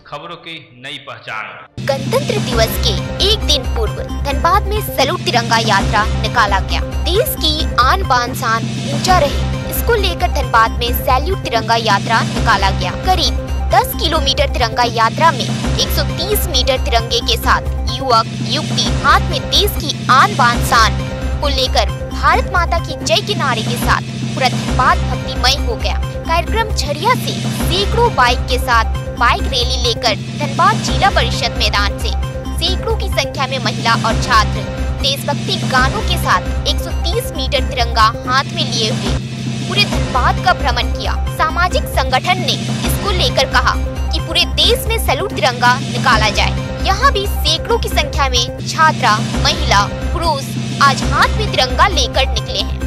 खबरों की नई पहचान। गणतंत्र दिवस के एक दिन पूर्व धनबाद में सैल्यूट तिरंगा यात्रा निकाला गया। देश की आन बान शान ऊंचा रहे, इसको लेकर धनबाद में सैल्यूट तिरंगा यात्रा निकाला गया। करीब 10 किलोमीटर तिरंगा यात्रा में 130 मीटर तिरंगे के साथ युवक युवती हाथ में देश की आन बान शान को लेकर भारत माता की जय के नारे के साथ पूरा धनबाद भक्तिमय हो गया। कार्यक्रम झरिया से सैकड़ों बाइक के साथ बाइक रैली लेकर धनबाद जिला परिषद मैदान से सैकड़ों की संख्या में महिला और छात्र देशभक्ति गानों के साथ 130 मीटर तिरंगा हाथ में लिए हुए पूरे धनबाद का भ्रमण किया। सामाजिक संगठन ने इसको लेकर कहा कि पूरे देश में सैल्यूट तिरंगा निकाला जाए। यहाँ भी सैकड़ों की संख्या में छात्रा, महिला, पुरुष आज हाथ में तिरंगा लेकर निकले हैं।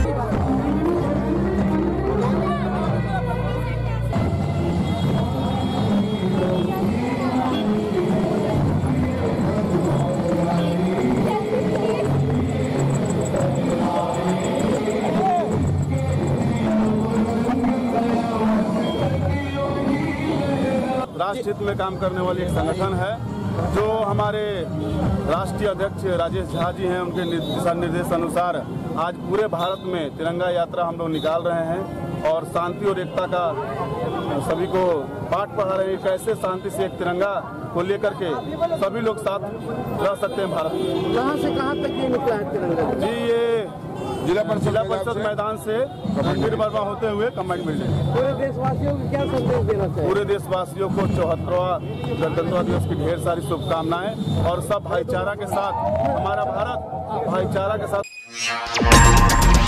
राष्ट्र हित में काम करने वाली एक संगठन है जो हमारे राष्ट्रीय अध्यक्ष राजेश झा जी हैं, उनके दिशा निर्देश अनुसार आज पूरे भारत में तिरंगा यात्रा हम लोग निकाल रहे हैं और शांति और एकता का सभी को पाठ पढ़ा रहे हैं। कैसे शांति से एक तिरंगा को लेकर के सभी लोग साथ रह सकते हैं भारत में। कहाँ से कहाँ तक ये निकला है तिरंगा? जी ये जिला परिषद मैदान से रणधीर वर्मा होते हुए कंबाइंड बिल्डिंग। पूरे देशवासियों को क्या संदेश देना चाहिए? पूरे देशवासियों को 74वां गणतंत्र दिवस की ढेर सारी शुभकामनाएं और सब भाईचारा के साथ, हमारा भारत भाईचारा के साथ।